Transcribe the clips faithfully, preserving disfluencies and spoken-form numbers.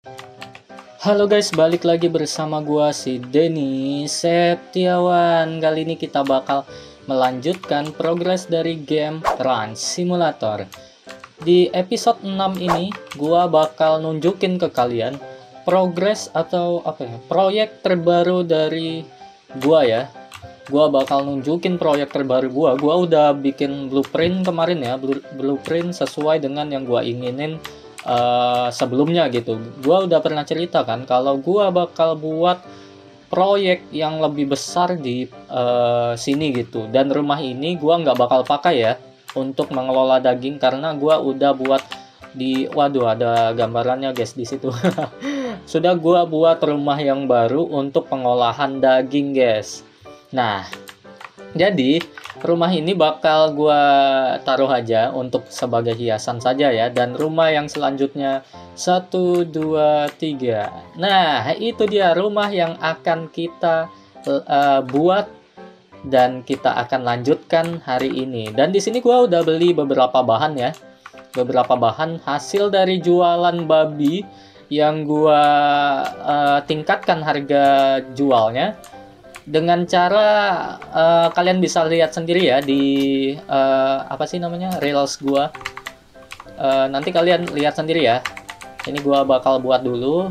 Halo guys, balik lagi bersama gua si Denny Septiawan. Kali ini kita bakal melanjutkan progres dari game Ranch Simulator. Di episode enam ini, gua bakal nunjukin ke kalian progres atau apa ya, proyek terbaru dari gua ya. Gua bakal nunjukin proyek terbaru gua. Gua udah bikin blueprint kemarin ya, blueprint sesuai dengan yang gua inginin Uh, sebelumnya gitu. Gua udah pernah cerita kan kalau gua bakal buat proyek yang lebih besar di uh, sini gitu, dan rumah ini gua nggak bakal pakai ya untuk mengelola daging karena gua udah buat di waduh ada gambarannya guys di situ. Sudah gua buat rumah yang baru untuk pengolahan daging guys. Nah, jadi rumah ini bakal gua taruh aja untuk sebagai hiasan saja ya. Dan rumah yang selanjutnya satu, dua, tiga. Nah itu dia rumah yang akan kita uh, buat dan kita akan lanjutkan hari ini. Dan di sini gua udah beli beberapa bahan ya, beberapa bahan hasil dari jualan babi yang gua uh, tingkatkan harga jualnya dengan cara uh, kalian bisa lihat sendiri ya di uh, apa sih namanya reels gua. Uh, nanti kalian lihat sendiri ya. Ini gua bakal buat dulu.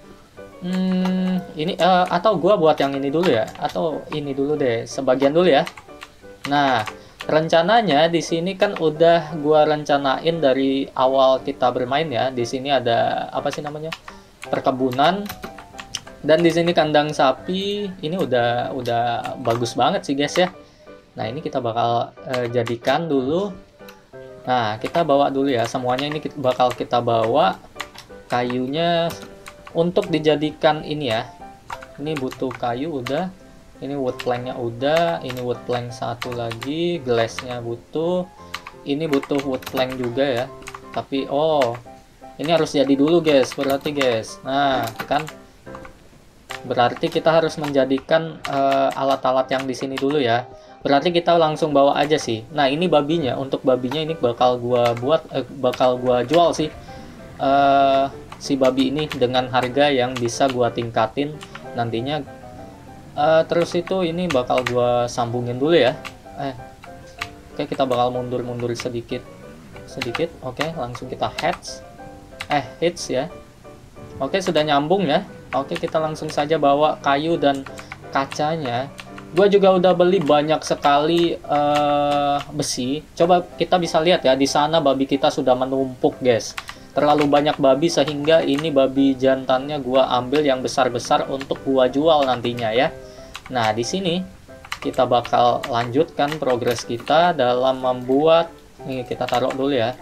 Hmm, ini uh, atau gua buat yang ini dulu ya, atau ini dulu deh, sebagian dulu ya. Nah, rencananya di sini kan udah gua rencanain dari awal kita bermain ya. Di sini ada apa sih namanya? Perkebunan. Dan di sini kandang sapi ini udah udah bagus banget sih guys ya. Nah ini kita bakal uh, jadikan dulu. Nah kita bawa dulu ya semuanya, ini bakal kita bawa kayunya untuk dijadikan ini ya. Ini butuh kayu udah, ini wood planknya udah, ini wood plank satu lagi, glassnya butuh, ini butuh wood plank juga ya. Tapi oh ini harus jadi dulu guys berarti guys. Nah kan berarti kita harus menjadikan alat-alat uh, yang di sini dulu ya. Berarti kita langsung bawa aja sih. Nah ini babinya, untuk babinya ini bakal gua buat, eh, bakal gua jual sih uh, si babi ini dengan harga yang bisa gua tingkatin nantinya. Uh, terus itu ini bakal gua sambungin dulu ya. Eh, oke kita bakal mundur-mundur sedikit, sedikit. Oke langsung kita heads, eh hits ya. Oke sudah nyambung ya. Oke kita langsung saja bawa kayu dan kacanya. Gua juga udah beli banyak sekali uh, besi. Coba kita bisa lihat ya, di sana babi kita sudah menumpuk guys. Terlalu banyak babi sehingga ini babi jantannya gua ambil yang besar-besar untuk gua jual nantinya ya. Nah di sini kita bakal lanjutkan progres kita dalam membuat, nih kita taruh dulu ya,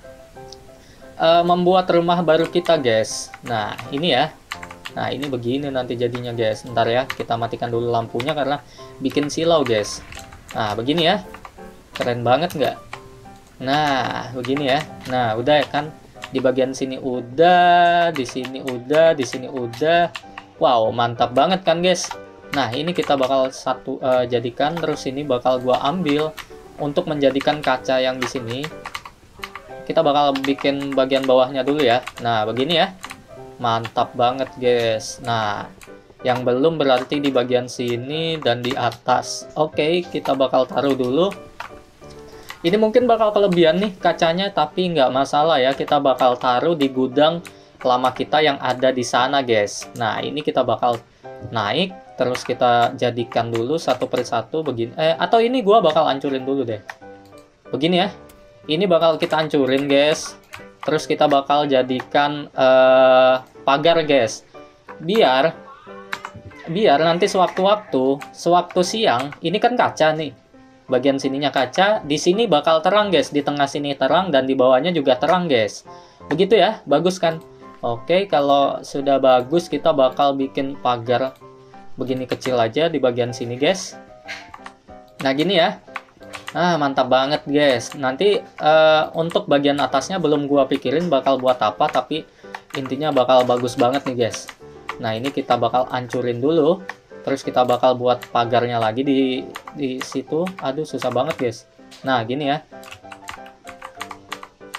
uh, membuat rumah baru kita guys. Nah ini ya. Nah ini begini nanti jadinya guys. Ntar ya kita matikan dulu lampunya karena bikin silau guys. Nah begini ya, keren banget nggak? Nah begini ya. Nah udah ya kan, di bagian sini udah, di sini udah, di sini udah. Wow mantap banget kan guys. Nah ini kita bakal satu uh, jadikan, terus ini bakal gua ambil untuk menjadikan kaca yang di sini. Kita bakal bikin bagian bawahnya dulu ya. Nah begini ya. Mantap banget guys. Nah yang belum berarti di bagian sini dan di atas. Oke kita bakal taruh dulu. Ini mungkin bakal kelebihan nih kacanya, tapi nggak masalah ya, kita bakal taruh di gudang lama kita yang ada di sana guys. Nah ini kita bakal naik, terus kita jadikan dulu satu persatu begini. Eh atau ini gua bakal hancurin dulu deh. Begini ya. Ini bakal kita hancurin guys. Terus kita bakal jadikan uh, pagar guys, biar biar nanti sewaktu-waktu sewaktu siang, ini kan kaca nih, bagian sininya kaca, di sini bakal terang guys, di tengah sini terang dan di bawahnya juga terang guys. Begitu ya, bagus kan? Oke kalau sudah bagus kita bakal bikin pagar begini kecil aja di bagian sini guys. Nah gini ya. Ah mantap banget guys. Nanti uh, untuk bagian atasnya belum gua pikirin bakal buat apa, tapi intinya bakal bagus banget nih guys. Nah ini kita bakal hancurin dulu, terus kita bakal buat pagarnya lagi di di situ. Aduh susah banget guys. Nah gini ya.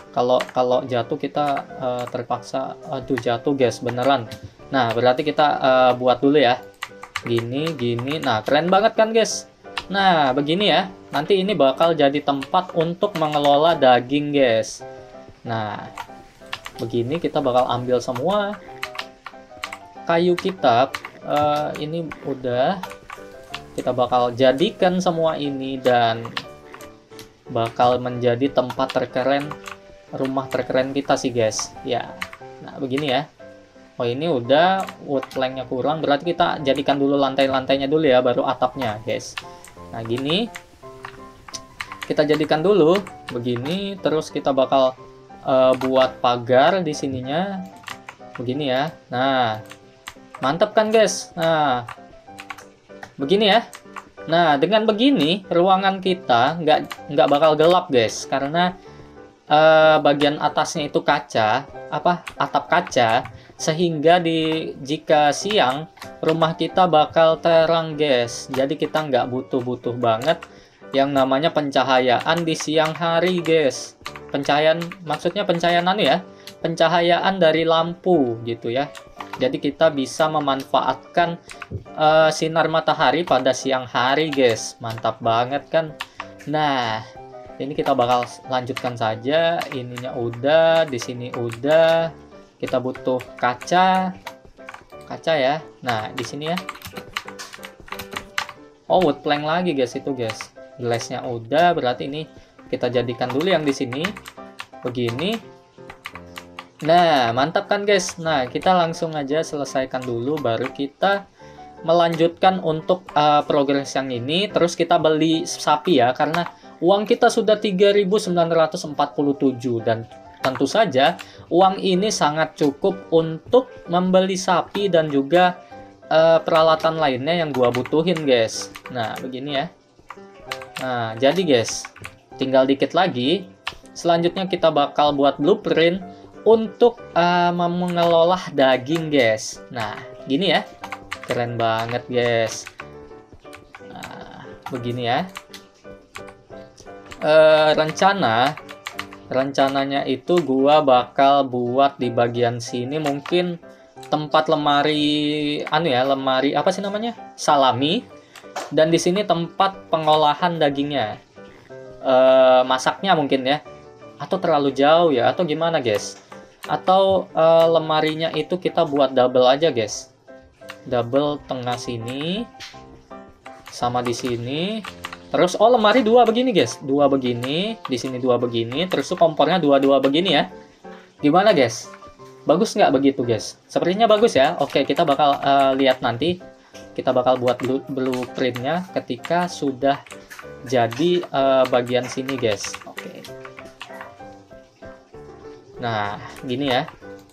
Kalau kalau jatuh kita uh, terpaksa, aduh jatuh guys beneran. Nah berarti kita uh, buat dulu ya. Gini gini. Nah keren banget kan guys. Nah begini ya. Nanti ini bakal jadi tempat untuk mengelola daging guys. Nah begini kita bakal ambil semua kayu kita. Uh, ini udah. Kita bakal jadikan semua ini dan bakal menjadi tempat terkeren, rumah terkeren kita sih guys ya. Nah begini ya. Oh ini udah wood planknya kurang, berarti kita jadikan dulu lantai-lantainya dulu ya, baru atapnya guys. Nah gini kita jadikan dulu begini, terus kita bakal uh, buat pagar di sininya begini ya. Nah mantap kan guys. Nah begini ya. Nah dengan begini ruangan kita nggak nggak bakal gelap guys, karena uh, bagian atasnya itu kaca, apa atap kaca, sehingga di jika siang rumah kita bakal terang guys. Jadi kita nggak butuh-butuh banget yang namanya pencahayaan di siang hari guys. Pencahayaan maksudnya pencahayaan anu ya, pencahayaan dari lampu gitu ya. Jadi kita bisa memanfaatkan uh, sinar matahari pada siang hari guys. Mantap banget kan. Nah ini kita bakal lanjutkan saja. Ininya udah, di sini udah. Kita butuh kaca, kaca ya. Nah di sini ya. Oh wood plank lagi guys itu guys. Glassnya udah, berarti ini kita jadikan dulu yang di sini. Begini. Nah mantap kan guys. Nah kita langsung aja selesaikan dulu, baru kita melanjutkan untuk uh, progres yang ini. Terus kita beli sapi ya, karena uang kita sudah tiga ribu sembilan ratus empat puluh tujuh dan tentu saja uang ini sangat cukup untuk membeli sapi dan juga uh, peralatan lainnya yang gua butuhin guys. Nah begini ya. Nah jadi guys tinggal dikit lagi, selanjutnya kita bakal buat blueprint untuk uh, mengelola daging guys. Nah gini ya, keren banget guys. Nah begini ya. Uh, rencana rencananya itu gua bakal buat di bagian sini mungkin tempat lemari anu ya, lemari apa sih namanya, salami, dan di sini tempat pengolahan dagingnya. Uh, masaknya mungkin ya, atau terlalu jauh ya, atau gimana guys? Atau uh, lemarinya itu kita buat double aja guys, double tengah sini sama di sini. Terus oh lemari dua begini guys, dua begini, di sini dua begini, terus tuh kompornya dua-dua begini ya. Gimana guys? Bagus nggak begitu guys? Sepertinya bagus ya. Oke kita bakal uh, lihat nanti. Kita bakal buat blueprintnya ketika sudah jadi uh, bagian sini guys. Oke. Nah, gini ya.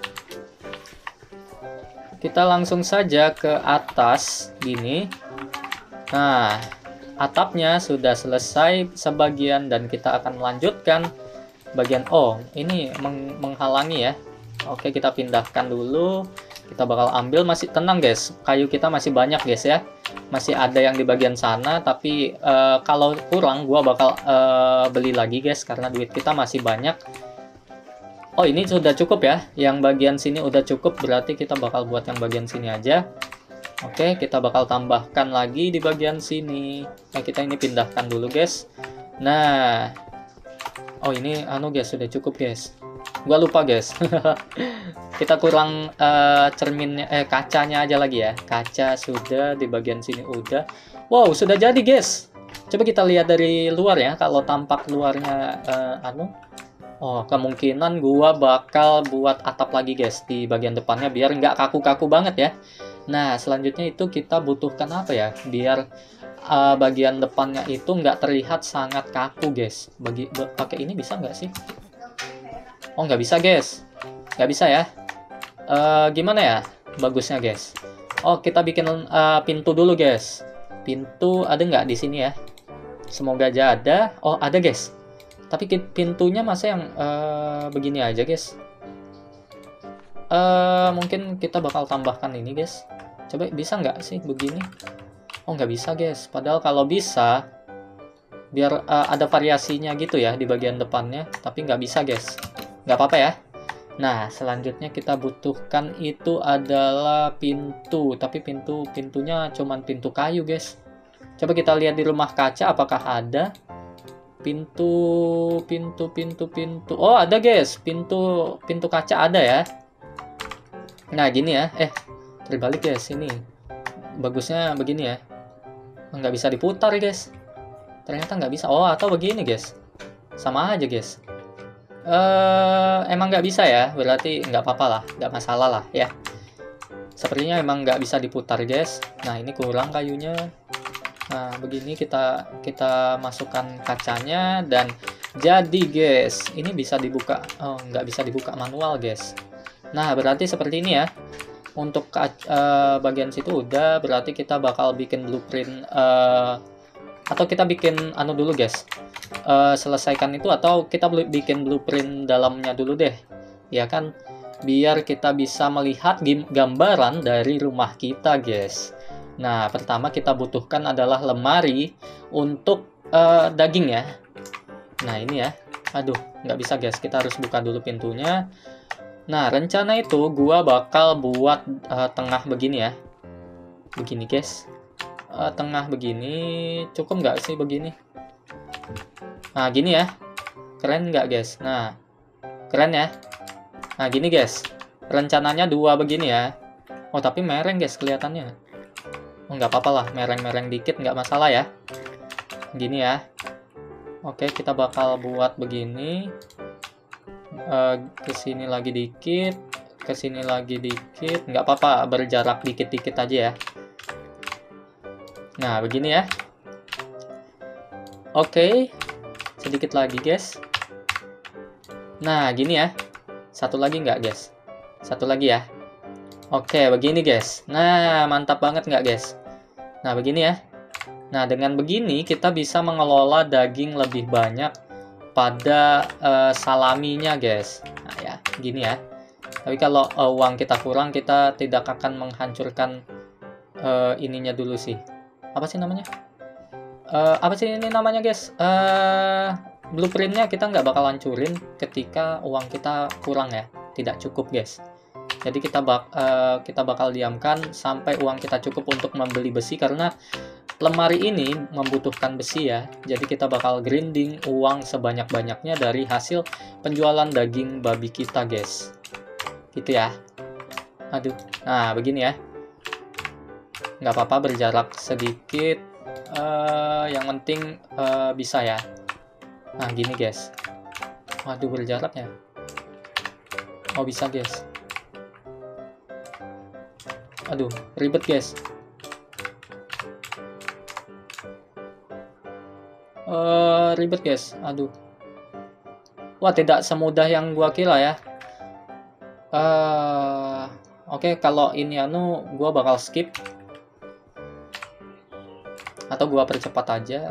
Kita langsung saja ke atas, gini. Nah, atapnya sudah selesai sebagian dan kita akan melanjutkan bagian. Oh, ini meng menghalangi ya. Oke, kita pindahkan dulu. Kita bakal ambil, masih tenang guys. Kayu kita masih banyak guys ya. Masih ada yang di bagian sana, tapi uh, kalau kurang gua bakal uh, beli lagi guys, karena duit kita masih banyak. Oh ini sudah cukup ya, yang bagian sini udah cukup, berarti kita bakal buat yang bagian sini aja. Oke kita bakal tambahkan lagi di bagian sini. Nah kita ini pindahkan dulu guys. Nah oh ini anu guys sudah cukup guys, gua lupa guys. Kita kurang uh, cerminnya, eh kacanya aja lagi ya. Kaca sudah, di bagian sini udah. Wow sudah jadi guys. Coba kita lihat dari luar ya, kalau tampak luarnya uh, anu. Oh, kemungkinan gua bakal buat atap lagi guys di bagian depannya biar nggak kaku-kaku banget ya. Nah, selanjutnya itu kita butuhkan apa ya? Biar uh, bagian depannya itu nggak terlihat sangat kaku guys. Bagi pakai ini bisa nggak sih? Oh, nggak bisa guys. Nggak bisa ya. Uh, gimana ya? Bagusnya guys. Oh, kita bikin uh, pintu dulu guys. Pintu ada nggak di sini ya? Semoga aja ada. Oh, ada guys. Tapi pintunya masa yang uh, begini aja guys. Uh, mungkin kita bakal tambahkan ini guys. Coba bisa nggak sih begini? Oh nggak bisa guys. Padahal kalau bisa, biar uh, ada variasinya gitu ya di bagian depannya. Tapi nggak bisa guys. nggak apa-apa ya. Nah, selanjutnya kita butuhkan itu adalah pintu, tapi pintu pintunya cuman pintu kayu, guys. Coba kita lihat di rumah kaca apakah ada pintu pintu pintu pintu. Oh, ada, guys. Pintu pintu kaca ada ya. Nah, gini ya. Eh, terbalik, guys. Ini bagusnya begini ya. Nggak bisa diputar, guys. Ternyata nggak bisa. Oh, atau begini, guys. Sama aja, guys. Uh, emang nggak bisa ya, berarti nggak apa-apa lah, nggak masalah lah ya. Sepertinya emang nggak bisa diputar, guys. Nah, ini kurang kayunya. Nah, begini kita kita masukkan kacanya dan jadi, guys. Ini bisa dibuka. Oh, nggak bisa dibuka manual, guys. Nah, berarti seperti ini ya. Untuk uh, bagian situ udah, berarti kita bakal bikin blueprint uh, atau kita bikin anu dulu, guys. Uh, selesaikan itu atau kita bikin blueprint dalamnya dulu deh, ya kan, biar kita bisa melihat gambaran dari rumah kita, guys. Nah, pertama kita butuhkan adalah lemari untuk uh, daging ya. Nah, ini ya, aduh, nggak bisa, guys, kita harus buka dulu pintunya. Nah, rencana itu gua bakal buat uh, tengah begini ya, begini, guys. Uh, tengah begini, cukup nggak sih begini? Nah, gini ya. Keren nggak, guys? Nah, keren ya. Nah, gini, guys. Rencananya dua begini ya. Oh, tapi mereng, guys, kelihatannya. Oh, nggak apa-apa lah. Mereng-mereng dikit, nggak masalah ya. Gini ya. Oke, kita bakal buat begini. Uh, kesini lagi dikit. Kesini lagi dikit. Nggak apa-apa, berjarak dikit-dikit aja ya. Nah, begini ya. Oke. Sedikit lagi, guys. Nah, gini ya. Satu lagi nggak, guys? Satu lagi ya. Oke, begini, guys. Nah, mantap banget nggak, guys? Nah, begini ya. Nah, dengan begini kita bisa mengelola daging lebih banyak pada uh, salaminya, guys. Nah, ya, gini ya. Tapi kalau uh, uang kita kurang, kita tidak akan menghancurkan uh, ininya dulu sih. Apa sih namanya? Uh, apa sih ini namanya, guys? Uh, blueprintnya kita nggak bakal hancurin ketika uang kita kurang ya, tidak cukup, guys. Jadi kita bak uh, kita bakal diamkan sampai uang kita cukup untuk membeli besi, karena lemari ini membutuhkan besi ya. Jadi kita bakal grinding uang sebanyak-banyaknya dari hasil penjualan daging babi kita, guys. Gitu ya. Aduh. Nah, begini ya. Nggak apa-apa berjarak sedikit. Uh, yang penting uh, bisa ya. Nah, gini, guys. Waduh, berjaraknya. Oh, bisa, guys. Aduh, ribet, guys. Uh, ribet, guys. Aduh. Wah, tidak semudah yang gua kira ya. Uh, Oke, okay, kalau ini anu gua bakal skip. Atau gua percepat aja.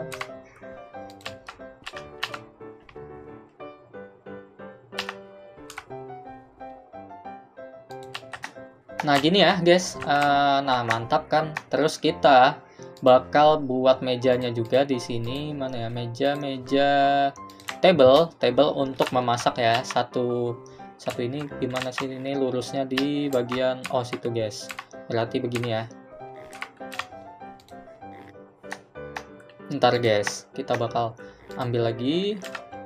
Nah, gini ya, guys. Uh, nah, mantap kan? Terus kita bakal buat mejanya juga di sini. Mana ya? Meja, meja, table, table untuk memasak ya. Satu satu ini gimana sih, ini lurusnya di bagian oh situ, guys. Berarti begini ya. Ntar, guys, kita bakal ambil lagi.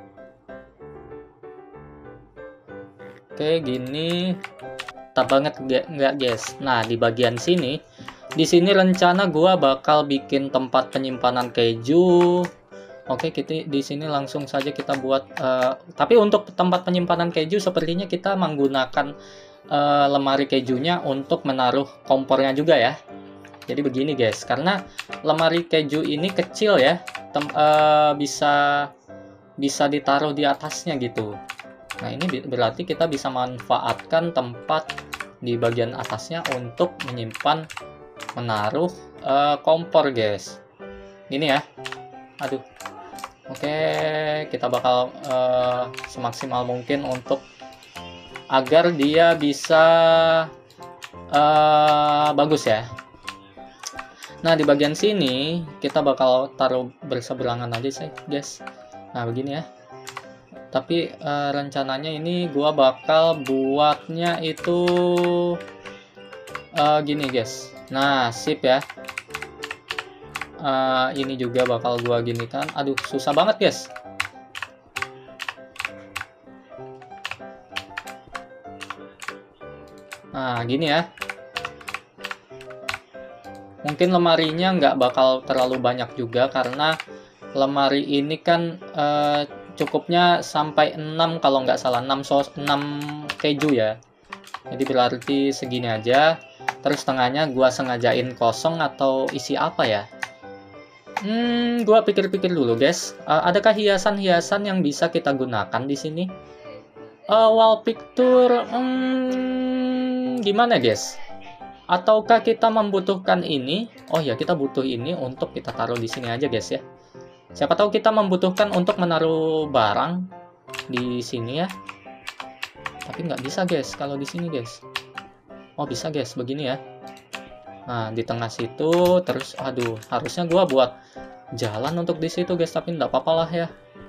Oke, gini. Tak banget nggak, guys? Nah, di bagian sini, di sini rencana gua bakal bikin tempat penyimpanan keju. Oke, kita di sini langsung saja kita buat. Uh, tapi untuk tempat penyimpanan keju, sepertinya kita menggunakan uh, lemari kejunya untuk menaruh kompornya juga ya. Jadi begini, guys, karena lemari keju ini kecil ya, tem uh, bisa bisa ditaruh di atasnya gitu. Nah, ini berarti kita bisa manfaatkan tempat di bagian atasnya untuk menyimpan, menaruh uh, kompor, guys. Gini ya. Aduh. Oke, kita bakal uh, semaksimal mungkin untuk agar dia bisa uh, bagus ya. Nah, di bagian sini kita bakal taruh berseberangan aja sih, guys. Nah, begini ya. Tapi uh, rencananya ini gua bakal buatnya itu uh, gini guys. Nah, sip ya. Uh, ini juga bakal gua gini kan. Aduh, susah banget guys. Nah, gini ya. Mungkin lemarinya nggak bakal terlalu banyak juga karena lemari ini kan uh, cukupnya sampai enam kalau nggak salah, enam sos enam keju ya. Jadi berarti segini aja. Terus tengahnya gua sengajain kosong atau isi apa ya? Hmm, gua pikir-pikir dulu, guys. Uh, adakah hiasan-hiasan yang bisa kita gunakan di sini? Uh, wall picture, hmm, gimana, guys? Ataukah kita membutuhkan ini? Oh ya, kita butuh ini untuk kita taruh di sini aja, guys ya. Siapa tahu kita membutuhkan untuk menaruh barang di sini ya. Tapi nggak bisa guys kalau di sini guys. Oh bisa guys, begini ya. Nah di tengah situ, terus aduh harusnya gua buat jalan untuk di situ guys, tapi nggak apa-apa lah ya.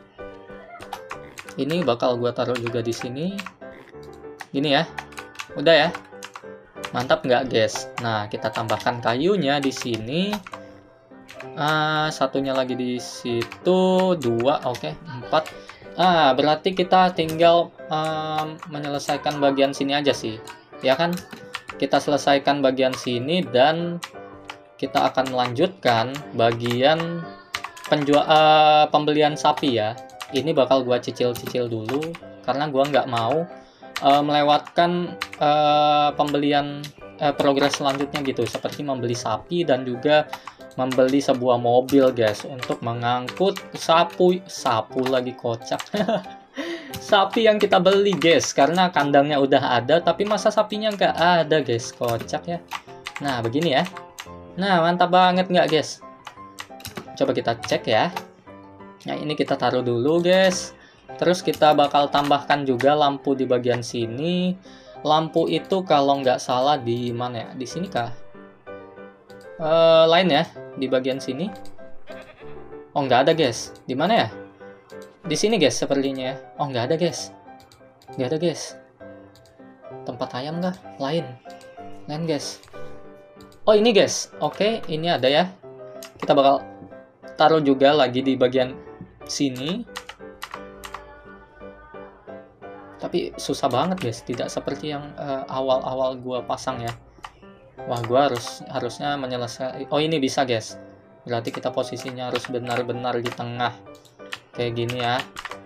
Ini bakal gua taruh juga di sini. Gini ya. Udah ya. Mantap nggak guys? Nah kita tambahkan kayunya di sini. Ah, satunya lagi di situ, dua, oke, okay, empat. Ah, berarti kita tinggal um, menyelesaikan bagian sini aja sih, ya kan? Kita selesaikan bagian sini dan kita akan melanjutkan bagian penjual uh, pembelian sapi ya. Ini bakal gua cicil-cicil dulu karena gua nggak mau uh, melewatkan uh, pembelian uh, progres selanjutnya gitu, seperti membeli sapi dan juga membeli sebuah mobil guys untuk mengangkut sapu sapu lagi kocak sapi yang kita beli guys, karena kandangnya udah ada tapi masa sapinya nggak ada guys, kocak ya. Nah begini ya. Nah mantap banget nggak guys? Coba kita cek ya. Nah ini kita taruh dulu guys. Terus kita bakal tambahkan juga lampu di bagian sini. Lampu itu kalau nggak salah di mana ya, di sini kah? Uh, lain ya di bagian sini. Oh nggak ada guys, di mana ya? Di sini guys sepertinya ya. Oh nggak ada guys, nggak ada guys. Tempat ayam nggak? Lain, lain guys. Oh ini guys, oke ini ada ya. Kita bakal taruh juga lagi di bagian sini. Tapi susah banget guys, tidak seperti yang uh, awal-awal gua pasang ya. Wah, gua harus harusnya menyelesaikan. Oh, ini bisa, guys. Berarti kita posisinya harus benar-benar di tengah. Kayak gini ya.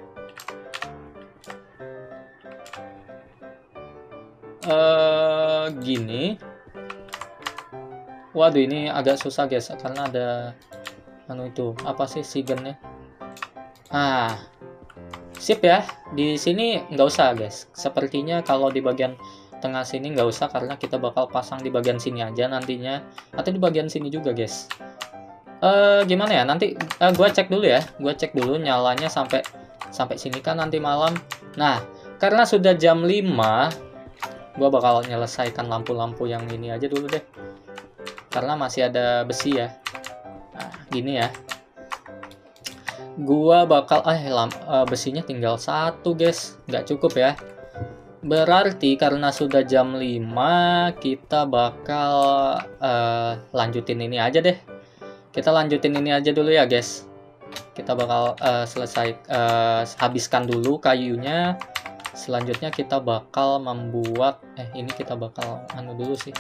Eh, gini. Waduh, ini agak susah, guys, karena ada anu itu. Apa sih sigennya? Ah. Sip ya. Di sini nggak usah, guys. Sepertinya kalau di bagian tengah sini nggak usah karena kita bakal pasang di bagian sini aja nantinya, atau di bagian sini juga guys. Uh, gimana ya nanti uh, gue cek dulu ya, gue cek dulu nyalanya sampai sampai sini kan nanti malam. Nah karena sudah jam lima, gue bakal menyelesaikan lampu-lampu yang ini aja dulu deh karena masih ada besi ya. Nah gini ya, gue bakal eh lamp, uh, besinya tinggal satu guys, nggak cukup ya. Berarti karena sudah jam lima, kita bakal uh, lanjutin ini aja deh. Kita lanjutin ini aja dulu ya guys. Kita bakal uh, selesai uh, habiskan dulu kayunya. Selanjutnya kita bakal membuat eh ini kita bakal anu dulu sih.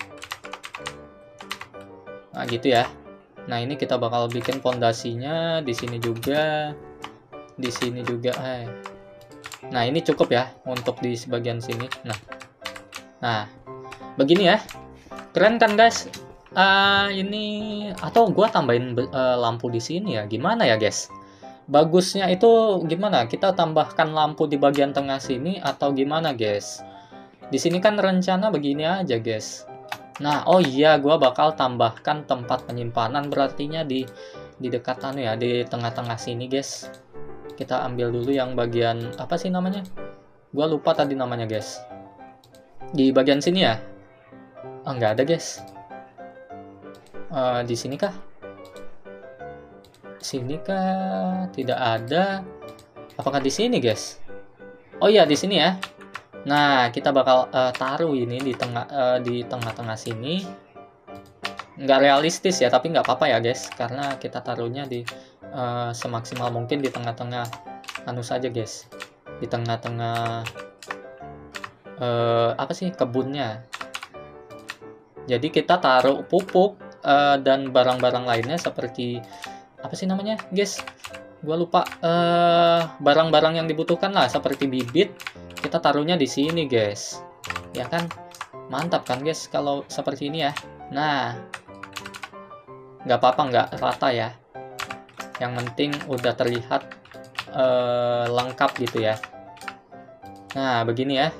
Nah gitu ya. Nah ini kita bakal bikin pondasinya di sini juga, di sini juga. Eh. Nah ini cukup ya untuk di sebagian sini. Nah, nah begini ya, keren kan guys? Uh, ini atau gua tambahin uh, lampu di sini ya? Gimana ya guys? Bagusnya itu gimana? Kita tambahkan lampu di bagian tengah sini atau gimana guys? Di sini kan rencana begini aja guys. Nah oh iya, gua bakal tambahkan tempat penyimpanan berartinya di di dekat anu ya, di tengah-tengah sini guys. Kita ambil dulu yang bagian apa sih namanya? Gua lupa tadi namanya guys. Di bagian sini ya? Oh, nggak ada guys. Uh, di sini kah? Sini kah? Tidak ada. Apakah di sini, guys? Oh iya, di sini ya. Nah, kita bakal uh, taruh ini di tengah uh, di tengah-tengah sini. Nggak realistis ya, tapi nggak apa-apa ya, guys. Karena kita taruhnya di uh, semaksimal mungkin di tengah-tengah anu saja, guys. Di tengah-tengah uh, apa sih kebunnya. Jadi kita taruh pupuk uh, dan barang-barang lainnya seperti apa sih namanya, guys? Gua lupa. Uh, barang-barang yang dibutuhkan lah seperti bibit. Kita taruhnya di sini, guys. Ya kan? Mantap kan, guys, kalau seperti ini ya. Nah, nggak apa-apa nggak rata ya. Yang penting udah terlihat uh, lengkap gitu ya. Nah, begini ya.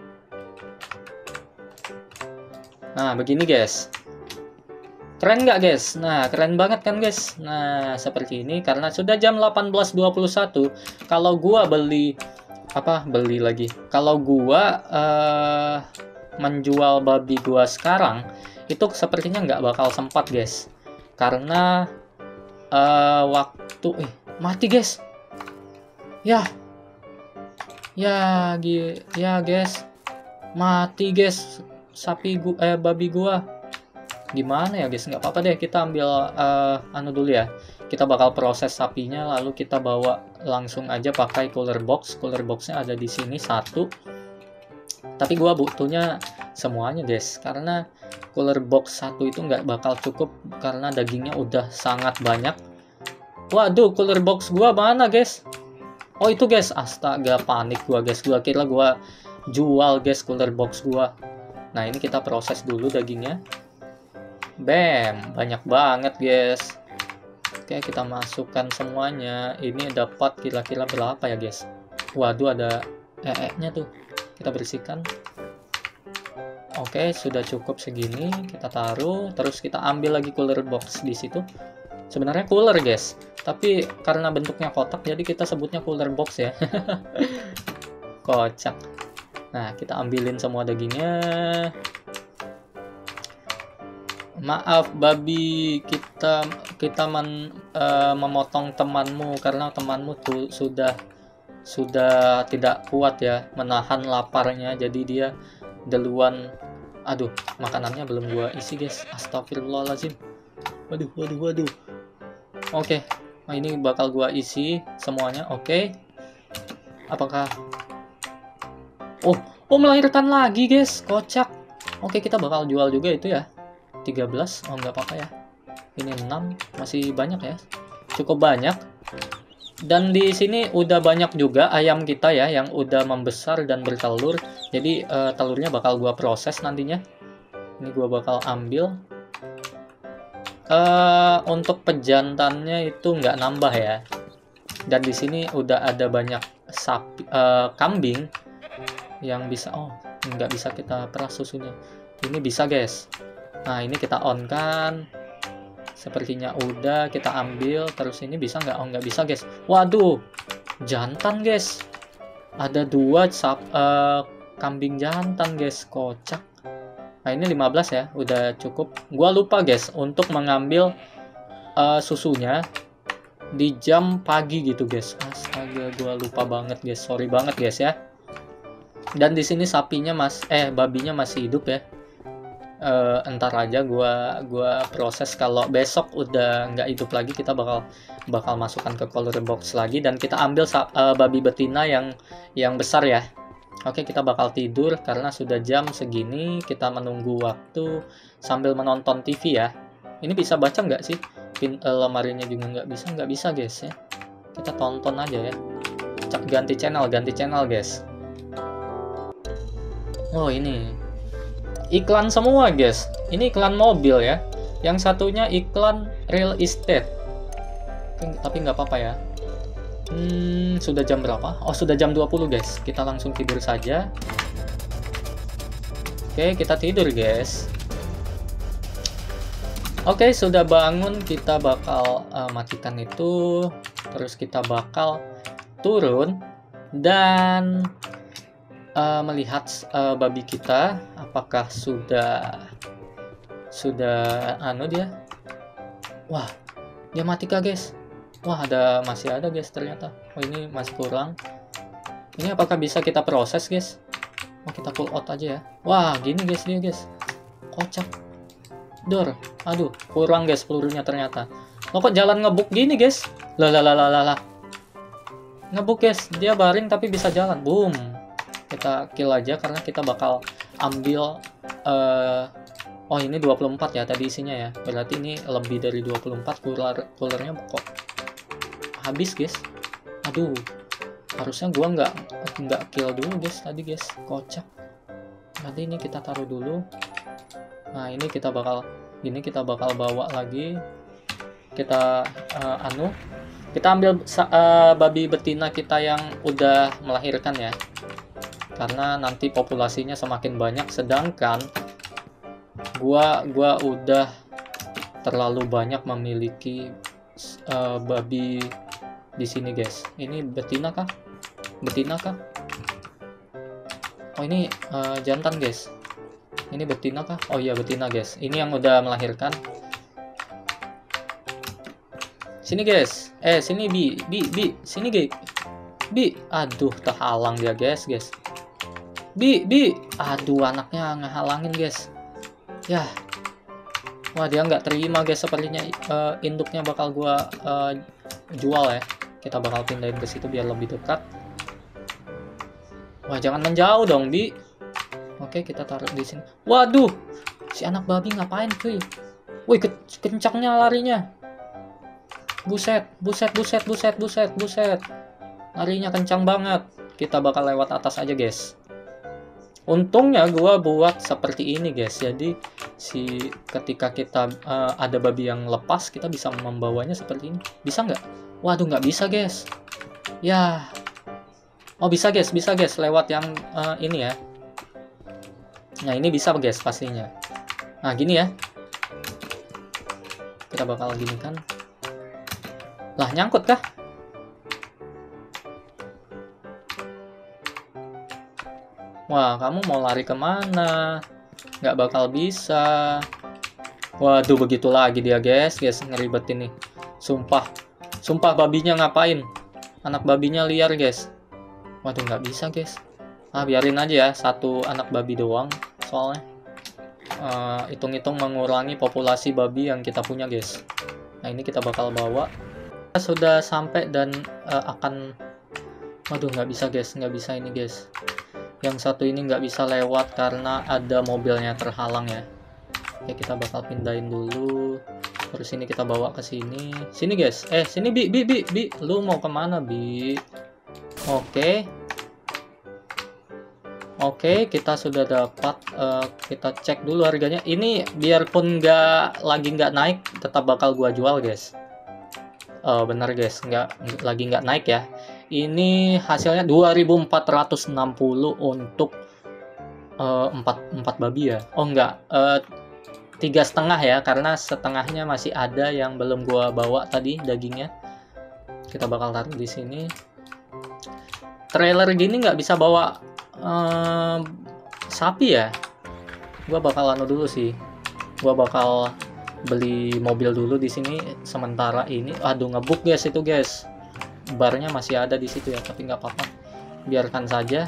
Nah, begini, guys. Keren nggak, guys? Nah, keren banget kan, guys? Nah, seperti ini karena sudah jam delapan belas dua puluh satu. Kalau gua beli apa beli lagi kalau gua uh, menjual babi gua sekarang itu sepertinya nggak bakal sempat, guys, karena uh, waktu eh mati, guys, ya ya ya guys, mati, guys, sapi gua eh babi gua. Gimana ya, guys? Nggak apa-apa deh, kita ambil uh, anu dulu ya. Kita bakal proses sapinya, lalu kita bawa langsung aja pakai cooler box. Cooler boxnya ada di sini satu. Tapi gua butuhnya semuanya, guys, karena cooler box satu itu nggak bakal cukup karena dagingnya udah sangat banyak. Waduh, cooler box gua mana, guys? Oh, itu, guys. Astaga, panik gua, guys. Gua kira gua jual, guys, cooler box gua. Nah, ini kita proses dulu dagingnya. Bam, banyak banget, guys. Oke, kita masukkan semuanya. Ini dapat kira-kira berapa ya, guys? Waduh, ada ee-nya tuh. Kita bersihkan. Oke, sudah cukup segini. Kita taruh, terus kita ambil lagi cooler box di situ. Sebenarnya cooler, guys, tapi karena bentuknya kotak jadi kita sebutnya cooler box ya. Kocak. Nah, kita ambilin semua dagingnya. Maaf, babi, kita kita men, uh, memotong temanmu karena temanmu tuh sudah sudah tidak kuat ya menahan laparnya, jadi dia duluan. Aduh, makanannya belum gua isi, guys. Astagfirullahaladzim. Waduh, waduh, waduh. Oke, nah ini bakal gua isi semuanya. Oke, apakah oh oh melahirkan lagi, guys? Kocak. Oke, kita bakal jual juga itu ya. tiga belas, oh nggak apa-apa ya. Ini enam, masih banyak ya. Cukup banyak. Dan di sini udah banyak juga ayam kita ya yang udah membesar dan bertelur. Jadi uh, telurnya bakal gua proses nantinya. Ini gua bakal ambil. Uh, untuk pejantannya itu nggak nambah ya. Dan di sini udah ada banyak sapi, uh, kambing yang bisa. Oh, nggak bisa kita peras susunya. Ini bisa, guys. Nah, ini kita on kan. Sepertinya udah, kita ambil. Terus ini bisa nggak? Oh, nggak bisa, guys. Waduh, jantan, guys. Ada dua sap, uh, kambing jantan, guys. Kocak. Nah, ini lima belas ya. Udah cukup. Gua lupa, guys, untuk mengambil uh, susunya di jam pagi gitu, guys. Astaga, gua lupa banget, guys. Sorry banget, guys ya. Dan di sini sapinya mas eh babinya masih hidup ya. Uh, entar aja gua gua proses. Kalau besok udah nggak hidup lagi, kita bakal bakal masukkan ke cooler box lagi dan kita ambil uh, babi betina yang yang besar ya. Oke, kita bakal tidur karena sudah jam segini. Kita menunggu waktu sambil menonton T V ya. Ini bisa baca nggak sih? Pin uh, lemarinya juga nggak bisa, nggak bisa, guys ya. Kita tonton aja ya. Ganti channel, ganti channel, guys. Oh, ini iklan semua, guys. Ini iklan mobil ya. Yang satunya iklan real estate. Tapi nggak apa-apa ya. Hmm, sudah jam berapa? Oh, sudah jam dua puluh, guys. Kita langsung tidur saja. Oke, kita tidur, guys. Oke, sudah bangun. Kita bakal uh, matikan itu. Terus kita bakal turun dan Uh, melihat uh, babi kita apakah sudah sudah anu dia. Wah, dia mati kah, guys? Wah, ada masih ada, guys, ternyata. Oh, ini masih kurang. Ini apakah bisa kita proses, guys? Oh, kita pull out aja ya. Wah, gini guys dia, guys. Kocak. Dor. Aduh, kurang guys pelurunya ternyata. Lo kok jalan ngebuk gini, guys? Lah lah lah lah lah. Ngebuk, guys. Dia baring tapi bisa jalan. Boom. Kita kill aja karena kita bakal ambil uh, oh, ini dua puluh empat ya tadi isinya ya. Berarti ini lebih dari dua puluh empat. Cooler coolernya kok habis, guys. Aduh. Harusnya gua nggak nggak kill dulu, guys, tadi, guys. Kocak. Nanti ini kita taruh dulu. Nah, ini kita bakal ini kita bakal bawa lagi. Kita uh, anu kita ambil uh, babi betina kita yang udah melahirkan ya, karena nanti populasinya semakin banyak, sedangkan gua gua udah terlalu banyak memiliki uh, babi di sini, guys. Ini betina kah? Betina kah? Oh, ini uh, jantan, guys. Ini betina kah? Oh iya, betina, guys. Ini yang udah melahirkan. Sini, guys. Eh, sini bi, bi, bi. Sini, guys. Bi. Aduh, terhalang dia, guys, guys. Bi, bi. Aduh, anaknya ngehalangin, guys. Ya. Wah, dia nggak terima, guys. Sepertinya uh, induknya bakal gua uh, jual ya. Kita bakal pindahin ke situ biar lebih dekat. Wah, jangan menjauh dong, bi. Oke, kita taruh di sini. Waduh, si anak babi ngapain, cuy? Wih, ke kencangnya larinya. Buset, buset, buset, buset, buset, buset. Larinya kencang banget. Kita bakal lewat atas aja, guys. Untungnya gua buat seperti ini, guys. Jadi si ketika kita uh, ada babi yang lepas, kita bisa membawanya seperti ini. Bisa nggak? Waduh, nggak bisa, guys. Ya. Oh, bisa, guys, bisa, guys. Lewat yang uh, ini ya. Nah, ini bisa, guys, pastinya. Nah, gini ya. Kita bakal gini kan. Lah, nyangkut kah? Wah, kamu mau lari kemana? Nggak bakal bisa. Waduh, begitu lagi dia, guys. Guys, ngeribetin nih. Sumpah. Sumpah, babinya ngapain? Anak babinya liar, guys. Waduh, nggak bisa, guys. Ah, biarin aja ya. Satu anak babi doang. Soalnya. Hitung-hitung uh, mengurangi populasi babi yang kita punya, guys. Nah, ini kita bakal bawa. Kita sudah sampai dan uh, akan... Waduh, nggak bisa, guys. Nggak bisa ini, guys. Yang satu ini nggak bisa lewat karena ada mobilnya terhalang ya. Oke, kita bakal pindahin dulu. Terus ini kita bawa ke sini. Sini, guys. Eh, sini, bi, bi, bi, bi. Lu mau kemana, bi? Oke. Oke, kita sudah dapat. Uh, kita cek dulu harganya. Ini biarpun nggak lagi nggak naik, tetap bakal gua jual, guys. Uh, bener, guys. Nggak lagi nggak naik ya. Ini hasilnya dua ribu empat ratus enam puluh untuk uh, empat, empat babi ya. Oh, enggak. Uh, tiga setengah ya, karena setengahnya masih ada yang belum gua bawa tadi dagingnya. Kita bakal taruh di sini. Trailer gini nggak bisa bawa uh, sapi ya. Gua bakal anu dulu sih. Gua bakal beli mobil dulu di sini sementara ini. Aduh, ngebuk, guys, itu, guys. Barnya masih ada di situ ya, tapi nggak apa-apa, biarkan saja.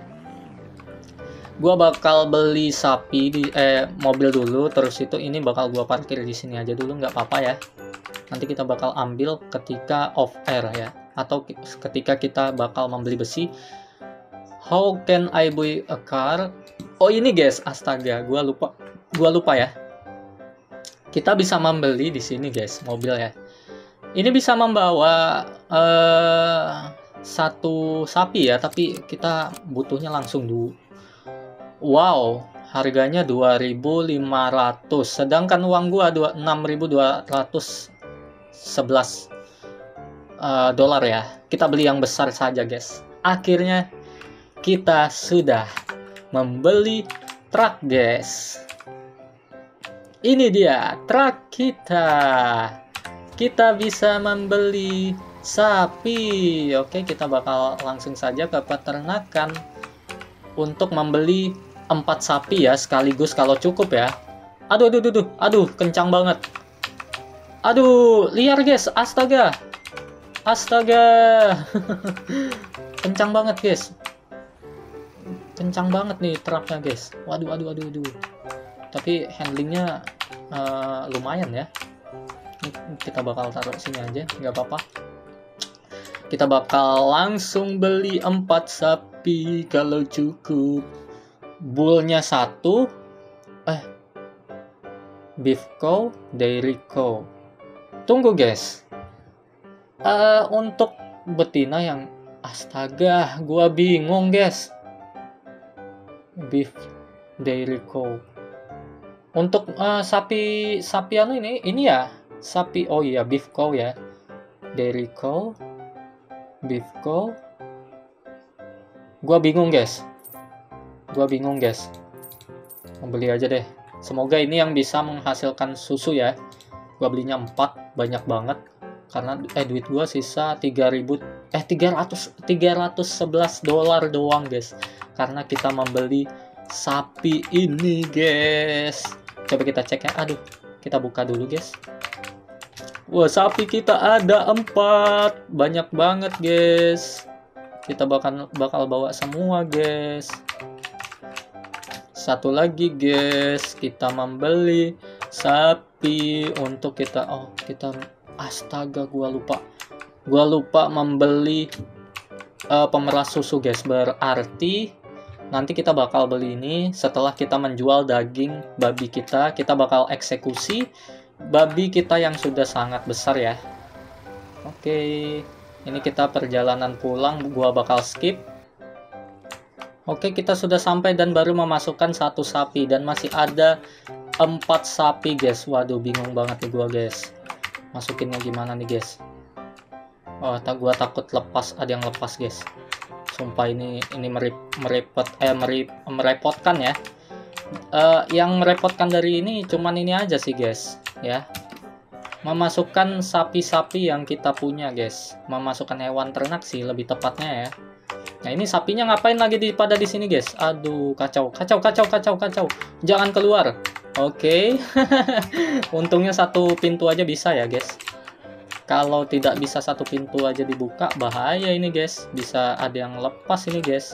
Gua bakal beli sapi di eh mobil dulu, terus itu ini bakal gua parkir di sini aja dulu, nggak apa-apa ya. Nanti kita bakal ambil ketika off air ya, atau ketika kita bakal membeli besi. How can I buy a car? Oh, ini, guys, astaga, gua lupa, gua lupa ya. Kita bisa membeli di sini, guys, mobil ya. Ini bisa membawa uh, satu sapi ya, tapi kita butuhnya langsung dulu. Wow, harganya dua ribu lima ratus, sedangkan uang gua enam ribu dua ratus sebelas uh, dolar ya. Kita beli yang besar saja, guys. Akhirnya kita sudah membeli truk, guys. Ini dia truk kita. Kita bisa membeli sapi. Oke, kita bakal langsung saja ke peternakan untuk membeli empat sapi ya sekaligus kalau cukup ya. Aduh, aduh, aduh, aduh, kencang banget. Aduh, liar, guys, astaga. Astaga. Kencang banget guys. Kencang banget nih truknya guys. Waduh, waduh, waduh, waduh. Tapi handlingnya uh, lumayan ya. Ini kita bakal taruh sini aja, nggak apa-apa. Kita bakal langsung beli empat sapi kalau cukup. Bullnya satu. Eh, beef cow, dairy cow. Tunggu guys. Uh, untuk betina yang astaga, gua bingung guys. Beef, dairy cow. Untuk uh, sapi sapi anu ini ini ya sapi oh iya beef cow ya, dairy cow, beef cow. Gua bingung guys. Gua bingung guys. Mau beli aja deh. Semoga ini yang bisa menghasilkan susu ya. Gua belinya empat, banyak banget. Karena eh duit gua sisa tiga ribu eh tiga ratus tiga ratus sebelas dolar doang guys. Karena kita membeli sapi ini guys. Coba kita cek ya. Aduh, kita buka dulu guys. Wah, sapi kita ada empat, banyak banget guys. Kita bakal bakal bawa semua guys. Satu lagi guys, kita membeli sapi untuk kita. Oh, kita astaga, gua lupa. Gua lupa membeli uh, pemeras susu guys. Berarti nanti kita bakal beli ini setelah kita menjual daging babi kita. Kita bakal eksekusi babi kita yang sudah sangat besar ya. Oke, ini kita perjalanan pulang. Gua bakal skip. Oke, kita sudah sampai dan baru memasukkan satu sapi. Dan masih ada empat sapi guys. Waduh, bingung banget nih gua guys. Masukinnya gimana nih guys. Oh, tak gua takut lepas. Ada yang lepas guys. Sumpah ini ini merip, merepot eh merip, merepotkan ya. Uh, yang merepotkan dari ini cuman ini aja sih guys ya. Memasukkan sapi-sapi yang kita punya guys. Memasukkan hewan ternak sih lebih tepatnya ya. Nah, ini sapinya ngapain lagi di pada di sini guys? Aduh, kacau, kacau, kacau, kacau, kacau. Jangan keluar. Oke. Okay. Untungnya satu pintu aja bisa ya guys. Kalau tidak bisa satu pintu aja dibuka, bahaya ini guys. Bisa ada yang lepas ini guys.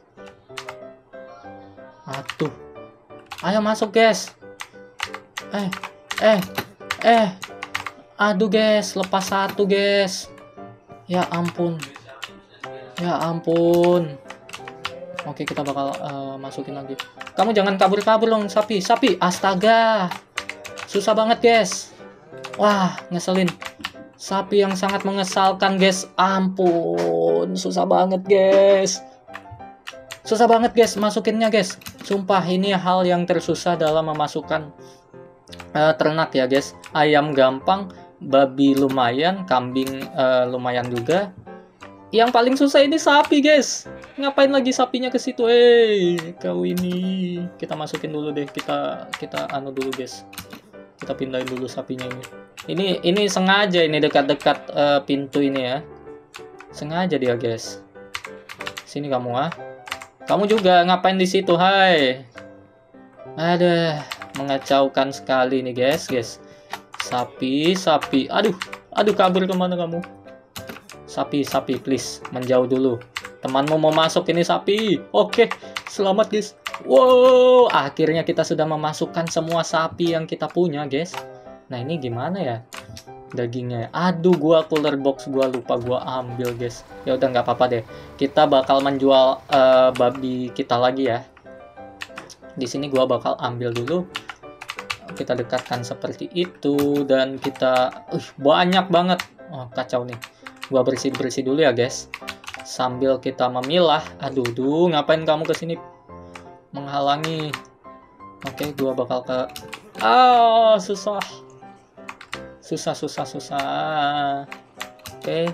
Aduh. Ayo masuk guys. Eh, eh, eh. Aduh guys, lepas satu guys. Ya ampun. Ya ampun. Oke, kita bakal uh, masukin lagi. Kamu jangan kabur-kabur dong, sapi. Sapi, astaga. Susah banget guys. Wah, ngeselin. Sapi yang sangat mengesalkan guys. Ampun, susah banget guys. Susah banget guys masukinnya guys. Sumpah ini hal yang tersusah dalam memasukkan uh, ternak ya guys. Ayam gampang, babi lumayan, kambing uh, lumayan juga. Yang paling susah ini sapi guys. Ngapain lagi sapinya ke situ? Eh, kau ini. Kita masukin dulu deh. Kita kita anu dulu guys. Kita pindahin dulu sapinya ini. Ini ini sengaja ini dekat-dekat uh, pintu ini ya. Sengaja dia, guys. Sini kamu ah. Kamu juga ngapain di situ, hai? Ada mengacaukan sekali nih, guys, guys. Sapi, sapi. Aduh, aduh kabur kemana kamu? Sapi, sapi, please menjauh dulu. Temanmu mau masuk ini sapi. Oke, selamat guys. Wow, akhirnya kita sudah memasukkan semua sapi yang kita punya, guys. Nah, ini gimana ya dagingnya? Aduh, gua cooler box gua lupa gua ambil, guys. Ya udah nggak apa-apa deh. Kita bakal menjual uh, babi kita lagi ya. Di sini gua bakal ambil dulu. Kita dekatkan seperti itu dan kita uh, banyak banget. Oh, kacau nih. Gua bersih-bersih dulu ya, guys. Sambil kita memilah. Aduh, duh, ngapain kamu kesini menghalangi? Oke, gua bakal ke ah, susah. Susah, susah, susah. Oke.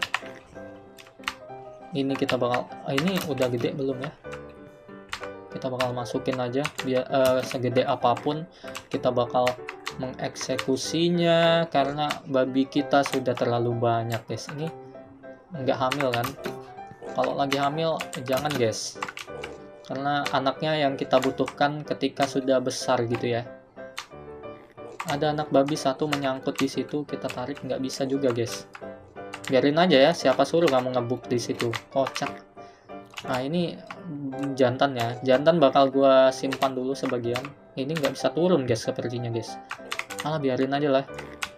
Ini kita bakal oh, ini udah gede belum ya? Kita bakal masukin aja biar uh, segede apapun kita bakal mengeksekusinya karena babi kita sudah terlalu banyak, guys. Ini nggak hamil kan? Kalau lagi hamil jangan, guys. Karena anaknya yang kita butuhkan ketika sudah besar gitu ya. Ada anak babi satu menyangkut di situ, kita tarik nggak bisa juga, guys. Biarin aja ya, siapa suruh kamu ngebuk di situ, kocak. Nah ini jantan ya, jantan bakal gua simpan dulu sebagian. Ini nggak bisa turun guys sepertinya guys. Malah biarin aja lah.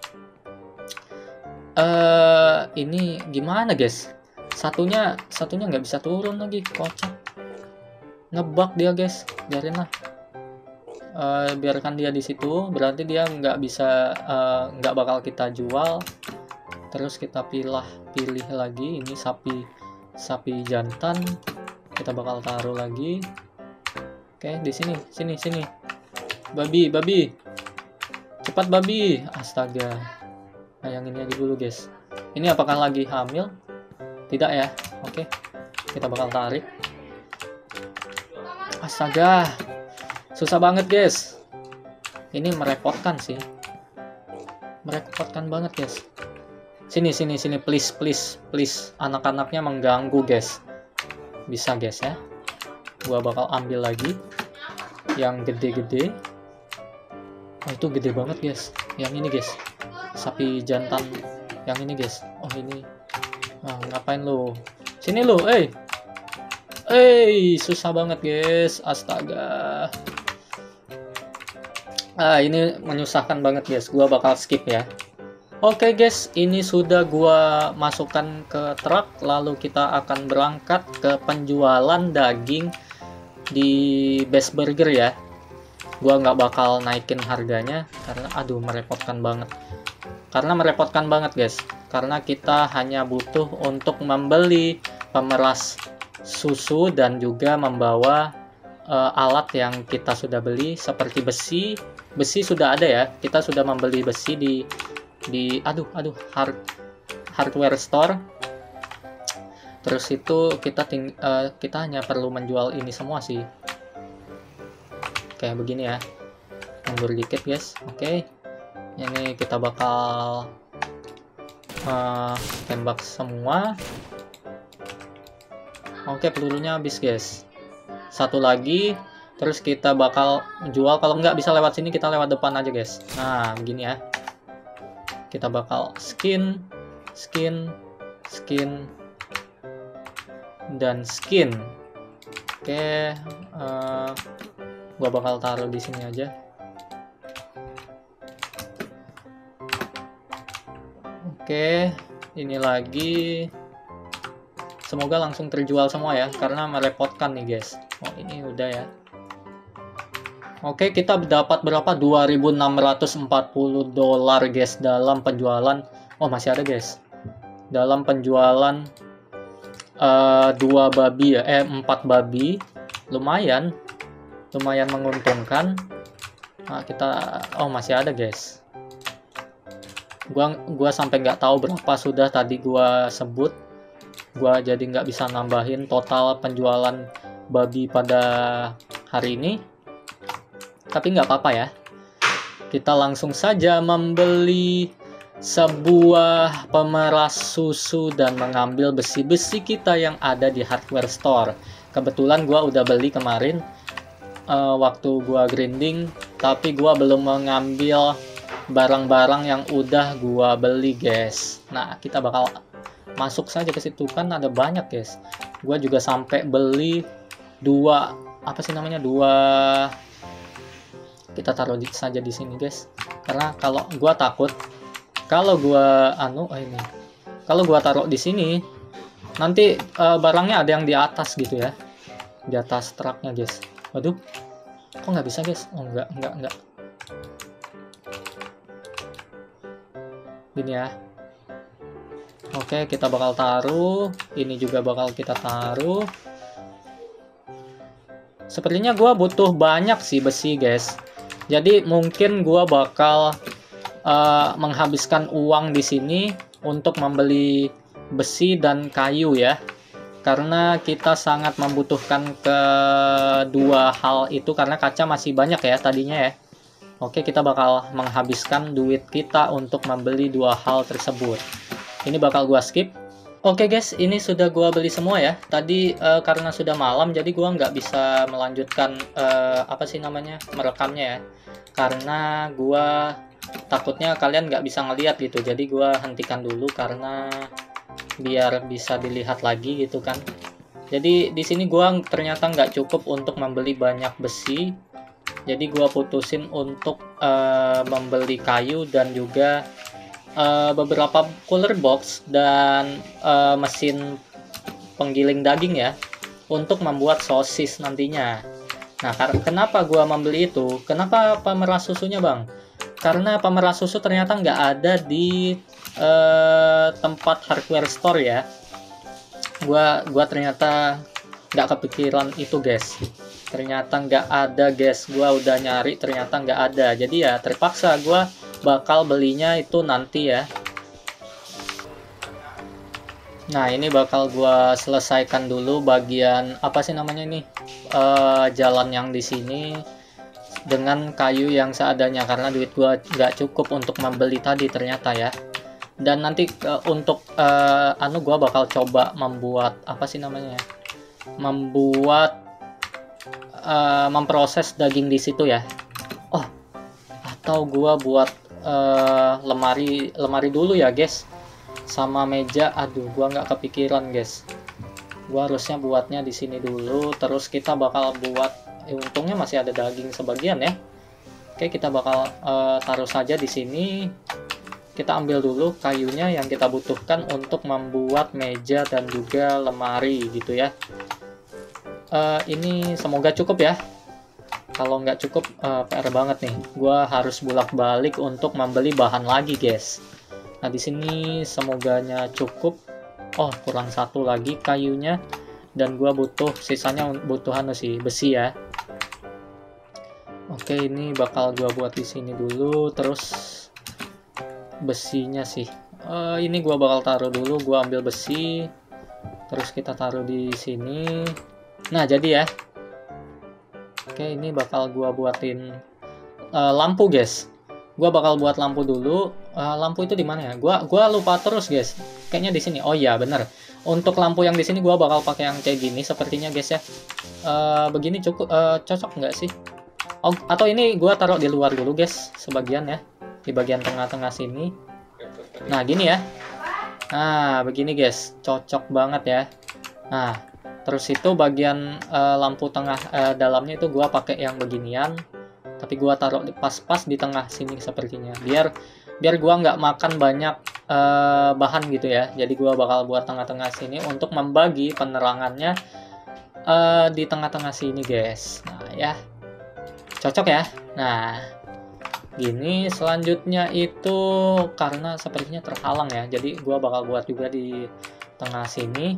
Eh uh, ini gimana guys? Satunya satunya nggak bisa turun lagi, kocak. Ngebug dia guys, biarin lah. Uh, biarkan dia di situ, berarti dia nggak bisa, uh, nggak bakal kita jual. Terus kita pilih pilih lagi ini sapi sapi jantan, kita bakal taruh lagi. Oke, di sini sini sini babi babi cepat babi, astaga. Nah yang ini aja dulu guys. Ini apakah lagi hamil? Tidak ya. Oke, kita bakal tarik. Astaga, susah banget guys. Ini merepotkan sih, merepotkan banget guys. Sini sini sini please please please, anak-anaknya mengganggu guys. Bisa guys ya, gua bakal ambil lagi yang gede-gede. Oh itu gede banget guys, yang ini guys, sapi jantan yang ini guys. Oh ini, nah, ngapain lo sini lo, eh Eh, susah banget guys, astaga. Ah, ini menyusahkan banget guys. Gua bakal skip ya. Oke guys, ini sudah gua masukkan ke truk, lalu kita akan berangkat ke penjualan daging di Best Burger ya. Gua nggak bakal naikin harganya karena aduh merepotkan banget. Karena merepotkan banget guys. Karena kita hanya butuh untuk membeli pemeras susu dan juga membawa uh, alat yang kita sudah beli seperti besi. Besi sudah ada ya, kita sudah membeli besi di di aduh aduh hard, hardware store. Terus itu kita ting uh, kita hanya perlu menjual ini semua sih. Kayak begini ya, mundur dikit guys. Oke, ini kita bakal uh, tembak semua. Oke, pelurunya habis guys. Satu lagi, terus kita bakal jual. Kalau nggak bisa lewat sini, kita lewat depan aja guys. Nah begini ya, kita bakal skin skin skin dan skin. Oke, uh, gua bakal taruh di sini aja. Oke, ini lagi. Semoga langsung terjual semua ya, karena merepotkan nih guys. Oh ini udah ya. Oke, kita dapat berapa? dua ribu enam ratus empat puluh dolar guys dalam penjualan. Oh masih ada guys. Dalam penjualan uh, dua babi ya, eh empat babi. Lumayan, lumayan menguntungkan. Nah kita, oh masih ada guys. Gua gua sampai nggak tahu berapa sudah tadi gua sebut. Gua jadi nggak bisa nambahin total penjualan babi pada hari ini, tapi nggak apa-apa ya. Kita langsung saja membeli sebuah pemeras susu dan mengambil besi-besi kita yang ada di hardware store. Kebetulan gua udah beli kemarin uh, waktu gua grinding, tapi gua belum mengambil barang-barang yang udah gua beli guys. Nah kita bakal masuk saja ke situ, kan ada banyak guys. Gua juga sampai beli dua apa sih namanya dua. Kita taruh di, saja di sini guys. Karena kalau gua takut kalau gua anu oh ini kalau gua taruh di sini nanti uh, barangnya ada yang di atas gitu ya, di atas truknya guys. Waduh, kok nggak bisa guys? Oh nggak nggak nggak. Gini ya. Oke, kita bakal taruh. Ini juga bakal kita taruh. Sepertinya gua butuh banyak sih besi guys. Jadi mungkin gua bakal uh, menghabiskan uang di sini untuk membeli besi dan kayu ya. Karena kita sangat membutuhkan kedua hal itu, karena kaca masih banyak ya tadinya ya. Oke, kita bakal menghabiskan duit kita untuk membeli dua hal tersebut. Ini bakal gua skip. Oke guys, ini sudah gua beli semua ya. Tadi uh, karena sudah malam, jadi gua nggak bisa melanjutkan uh, apa sih namanya merekamnya ya. Karena gua takutnya kalian nggak bisa ngeliat gitu. Jadi gua hentikan dulu karena biar bisa dilihat lagi gitu kan. Jadi di sini gua ternyata nggak cukup untuk membeli banyak besi. Jadi gua putusin untuk uh, membeli kayu dan juga uh, beberapa cooler box dan uh, mesin penggiling daging ya, untuk membuat sosis nantinya. Nah, kenapa gua membeli itu? Kenapa pemeras susunya, Bang? Karena pemeras susu ternyata nggak ada di eh, tempat hardware store ya. Gua gua ternyata nggak kepikiran itu, guys. Ternyata nggak ada, guys. Gua udah nyari, ternyata nggak ada. Jadi ya terpaksa gua bakal belinya itu nanti ya. Nah, ini bakal gua selesaikan dulu bagian apa sih namanya ini? Uh, jalan yang di sini dengan kayu yang seadanya, karena duit gua nggak cukup untuk membeli tadi ternyata ya. Dan nanti uh, untuk uh, anu gua bakal coba membuat apa sih namanya? Membuat uh, memproses daging di situ ya. Oh, atau gua buat uh, lemari lemari dulu ya, guys. Sama meja. Aduh, gua nggak kepikiran, guys. Gua harusnya buatnya di sini dulu, terus kita bakal buat eh, untungnya masih ada daging sebagian ya. Oke, kita bakal uh, taruh saja di sini. Kita ambil dulu kayunya yang kita butuhkan untuk membuat meja dan juga lemari gitu ya. Uh, ini semoga cukup ya. Kalau nggak cukup uh, P R banget nih. Gua harus bolak-balik untuk membeli bahan lagi, guys. Nah, di sini semoganya cukup. Oh, kurang satu lagi kayunya, dan gua butuh sisanya butuh anu sih, besi ya. Oke, ini bakal gua buat di sini dulu, terus besinya sih. Uh, ini gua bakal taruh dulu, gua ambil besi, terus kita taruh di sini. Nah, jadi ya. Oke, ini bakal gua buatin uh, lampu, guys. Gua bakal buat lampu dulu. Uh, lampu itu di mana ya? Gua gua lupa terus, guys. Kayaknya di sini. Oh iya, bener. Untuk lampu yang di sini gua bakal pakai yang kayak gini sepertinya, guys ya. Uh, begini cukup uh, cocok nggak sih? Oh, atau ini gua taruh di luar dulu, guys, sebagian ya. Di bagian tengah-tengah sini. Nah, gini ya. Nah, begini, guys. Cocok banget ya. Nah, terus itu bagian uh, lampu tengah uh, dalamnya itu gua pakai yang beginian. Tapi gua taruh pas-pas di tengah sini sepertinya. Biar biar gua nggak makan banyak uh, bahan gitu ya. Jadi gua bakal buat tengah-tengah sini untuk membagi penerangannya uh, di tengah-tengah sini, guys. Nah, ya. Cocok ya. Nah, gini selanjutnya itu karena sepertinya terhalang ya. Jadi gua bakal buat juga di tengah sini.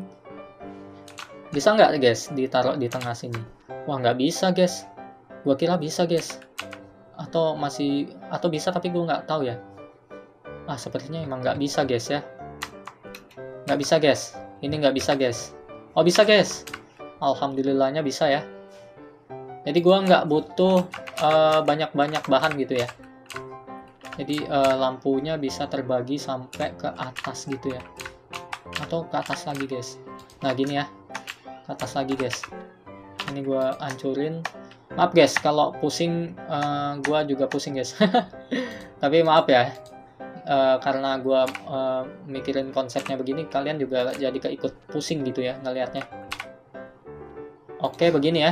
Bisa nggak, guys, ditaruh di tengah sini? Wah, nggak bisa, guys. Gua kira bisa, guys. Atau masih atau bisa tapi gua nggak tahu ya. Ah, sepertinya emang nggak bisa, guys ya. Nggak bisa, guys. Ini nggak bisa, guys. Oh, bisa, guys. Alhamdulillahnya bisa ya. Jadi gua nggak butuh banyak-banyak uh, bahan gitu ya. Jadi uh, lampunya bisa terbagi sampai ke atas gitu ya. Atau ke atas lagi, guys. Nah, gini ya. Ke atas lagi, guys. Ini gua hancurin. Maaf, guys, kalau pusing, uh, gua juga pusing, guys. Tapi maaf ya. Uh, karena gue uh, mikirin konsepnya begini, kalian juga jadi keikut pusing gitu ya ngelihatnya. Oke, begini ya.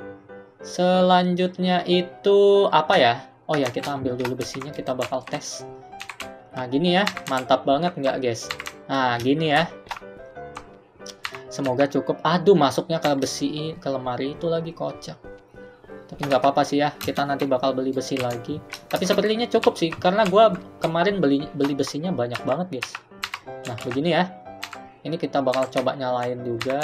Selanjutnya itu apa ya? Oh ya, kita ambil dulu besinya, kita bakal tes. Nah, gini ya. Mantap banget nggak, guys? Nah, gini ya. Semoga cukup. Aduh, masuknya ke besi, ke lemari itu lagi, kocak. Tapi nggak apa-apa sih ya, kita nanti bakal beli besi lagi. Tapi sepertinya cukup sih, karena gue kemarin beli beli besinya banyak banget, guys. Nah, begini ya. Ini kita bakal coba nyalain juga.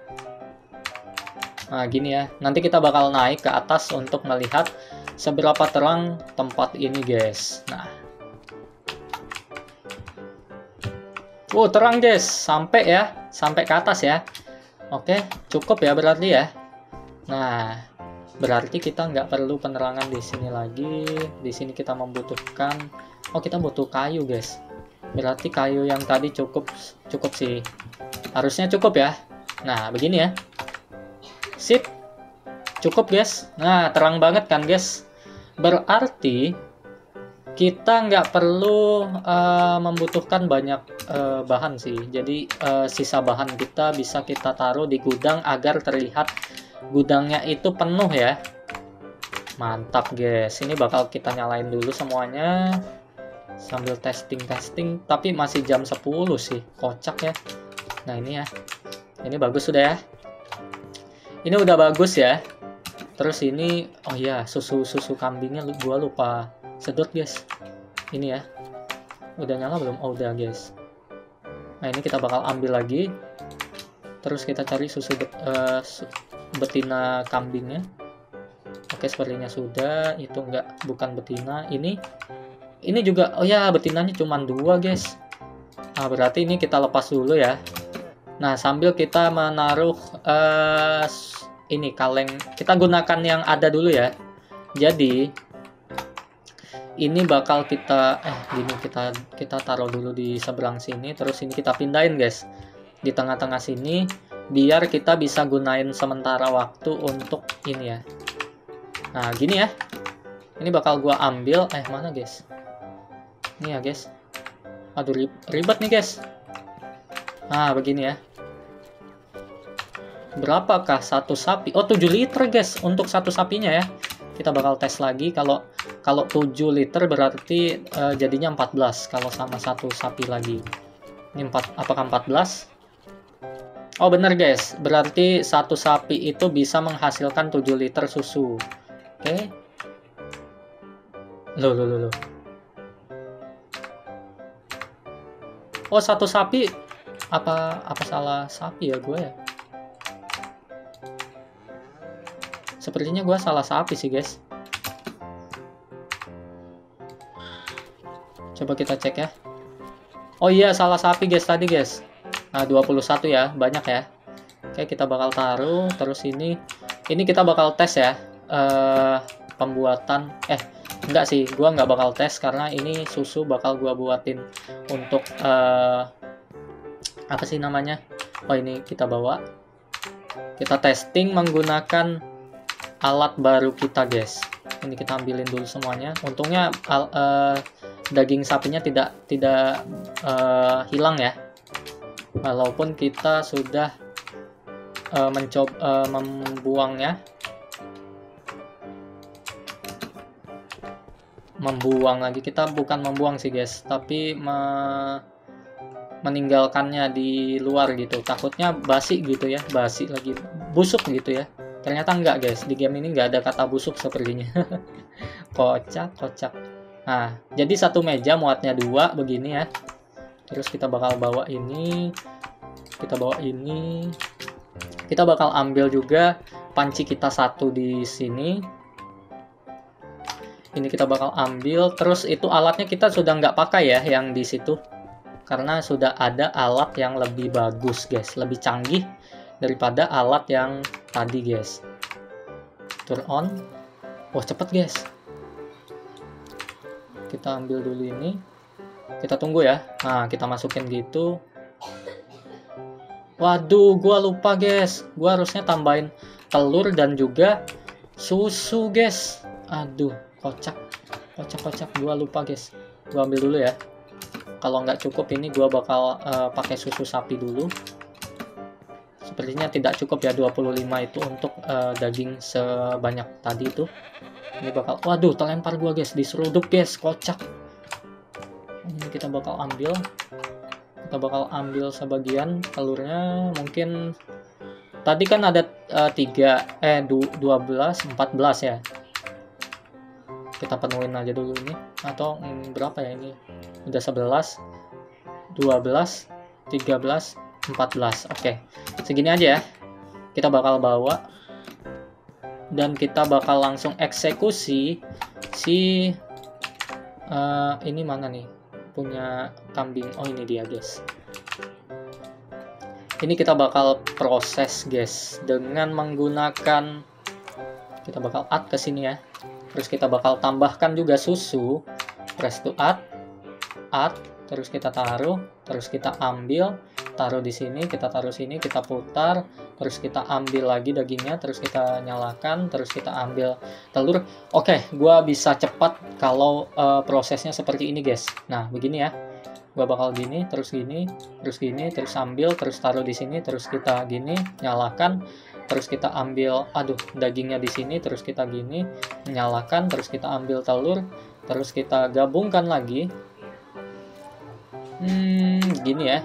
Nah, gini ya. Nanti kita bakal naik ke atas untuk melihat seberapa terang tempat ini, guys. Nah. Oh, terang, guys. Sampai ya. Sampai ke atas ya. Oke, cukup ya berarti ya. Nah, berarti kita nggak perlu penerangan di sini lagi. Di sini kita membutuhkan, oh kita butuh kayu, guys. Berarti kayu yang tadi cukup cukup sih. Harusnya cukup ya. Nah, begini ya. Sip. Cukup, guys. Nah, terang banget kan, guys. Berarti kita nggak perlu uh, membutuhkan banyak uh, bahan sih. Jadi uh, sisa bahan kita bisa kita taruh di gudang agar terlihat gudangnya itu penuh ya. Mantap guys, ini bakal kita nyalain dulu semuanya sambil testing-testing, tapi masih jam sepuluh sih, kocak ya. Nah ini ya, ini bagus sudah ya, ini udah bagus ya. Terus ini, oh iya, susu-susu kambingnya gua lupa sedot guys. Ini ya, udah nyala belum? Oh udah guys. Nah ini kita bakal ambil lagi, terus kita cari susu bet, uh, betina kambingnya. Oke, sepertinya sudah. Itu enggak, bukan betina. Ini ini juga, oh ya, betinanya cuma dua guys. Nah berarti ini kita lepas dulu ya. Nah sambil kita menaruh uh, ini kaleng, kita gunakan yang ada dulu ya. Jadi ini bakal kita eh gini kita kita taruh dulu di seberang sini, terus ini kita pindahin guys di tengah-tengah sini biar kita bisa gunain sementara waktu untuk ini ya. Nah gini ya, ini bakal gua ambil, eh mana guys, ini ya guys, aduh ribet nih guys. Nah begini ya, berapakah satu sapi? Oh tujuh liter guys untuk satu sapinya ya. Kita bakal tes lagi, kalau kalau tujuh liter berarti uh, jadinya empat belas kalau sama satu sapi lagi. Ini empat, apakah empat belas? Oh bener guys, berarti satu sapi itu bisa menghasilkan tujuh liter susu. Oke. Okay. Loh, loh, loh, loh. Oh, satu sapi. Apa apa salah sapi ya gue ya? Sepertinya gue salah sapi sih, guys. Coba kita cek ya. Oh iya, salah sapi, guys, tadi, guys. Nah, dua puluh satu ya, banyak ya. Oke, kita bakal taruh. Terus ini, ini kita bakal tes ya. Uh, pembuatan eh enggak sih, gua nggak bakal tes karena ini susu bakal gua buatin untuk uh, apa sih namanya, oh ini kita bawa, kita testing menggunakan alat baru kita guys. Ini kita ambilin dulu semuanya. Untungnya al, uh, daging sapinya tidak tidak uh, hilang ya, walaupun kita sudah uh, mencoba uh, membuangnya membuang lagi. Kita bukan membuang sih guys, tapi me meninggalkannya di luar gitu, takutnya basi gitu ya, basi lagi, busuk gitu ya. Ternyata enggak guys, di game ini enggak ada kata busuk sepertinya. Kocak kocak. Nah jadi satu meja muatnya dua begini ya. Terus kita bakal bawa ini, kita bawa ini, kita bakal ambil juga panci kita satu di sini. Ini kita bakal ambil, terus itu alatnya kita sudah nggak pakai ya yang di situ, karena sudah ada alat yang lebih bagus guys, lebih canggih daripada alat yang tadi guys. Turn on, wah cepet guys. Kita ambil dulu ini, kita tunggu ya. Nah kita masukin gitu. Waduh, gua lupa guys, gua harusnya tambahin telur dan juga susu guys. Aduh, kocak kocak kocak gua lupa guys. Gua ambil dulu ya. Kalau nggak cukup ini gua bakal uh, pakai susu sapi dulu. Sepertinya tidak cukup ya dua puluh lima itu untuk uh, daging sebanyak tadi itu. Ini bakal, waduh terlempar gua guys, diseruduk guys, kocak. Ini kita bakal ambil, kita bakal ambil sebagian telurnya. Mungkin tadi kan ada uh, tiga eh dua belas empat belas ya. Kita penuhin aja dulu ini, atau hmm, berapa ya ini, udah sebelas, dua belas, tiga belas, empat belas. Oke, segini aja ya. Kita bakal bawa dan kita bakal langsung eksekusi si uh, ini mana nih punya kambing. Oh ini dia guys. Ini kita bakal proses guys dengan menggunakan, kita bakal add ke sini ya. Terus kita bakal tambahkan juga susu. Press to add, add, terus kita taruh, terus kita ambil, taruh di sini, kita taruh sini, kita putar, terus kita ambil lagi dagingnya, terus kita nyalakan, terus kita ambil telur. Oke, gua bisa cepat kalau uh, prosesnya seperti ini guys. Nah begini ya, gua bakal gini, terus gini, terus gini, terus ambil, terus taruh di sini, terus kita gini, nyalakan, terus kita ambil, aduh dagingnya di sini, terus kita gini, nyalakan, terus kita ambil telur, terus kita gabungkan lagi. Hmm, gini ya.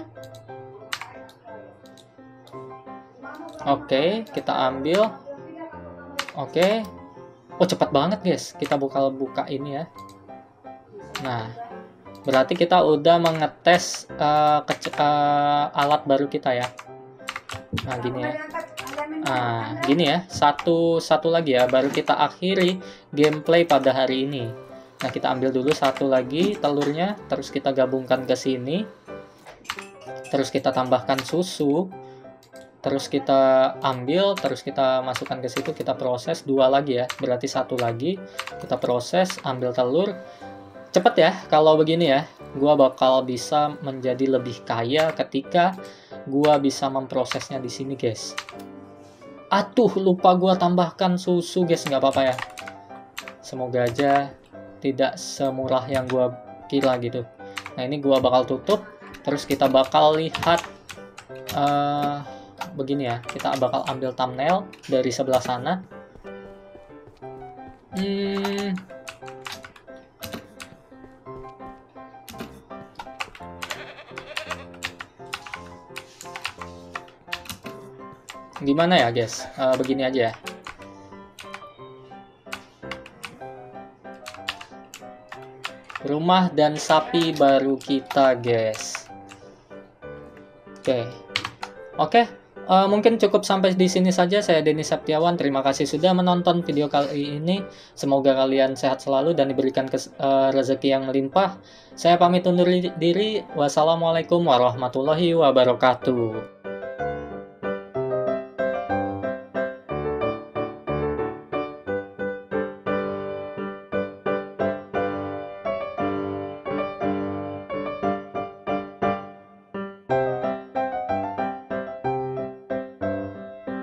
Oke, kita ambil. Oke. Oh, cepat banget, guys. Kita buka buka ini ya. Nah, berarti kita udah mengetes uh, uh, alat baru kita ya. Nah, gini ya. Nah, gini ya. Satu satu lagi ya, baru kita akhiri gameplay pada hari ini. Nah, kita ambil dulu satu lagi telurnya, terus kita gabungkan ke sini. Terus kita tambahkan susu. Terus kita ambil, terus kita masukkan ke situ, kita proses dua lagi ya. Berarti satu lagi, kita proses, ambil telur. Cepet ya kalau begini ya. Gua bakal bisa menjadi lebih kaya ketika gua bisa memprosesnya di sini, guys. Atuh, lupa gua tambahkan susu, guys. Nggak apa-apa ya. Semoga aja tidak semurah yang gua kira gitu. Nah, ini gua bakal tutup, terus kita bakal lihat uh, begini ya. Kita bakal ambil thumbnail dari sebelah sana. Hmm. Gimana ya guys? Uh, begini aja ya. Rumah dan sapi baru kita, guys. Oke, oke. Uh, mungkin cukup sampai di sini saja. Saya Denis Septiawan. Terima kasih sudah menonton video kali ini. Semoga kalian sehat selalu dan diberikan uh, rezeki yang melimpah. Saya pamit undur diri. Wassalamualaikum warahmatullahi wabarakatuh.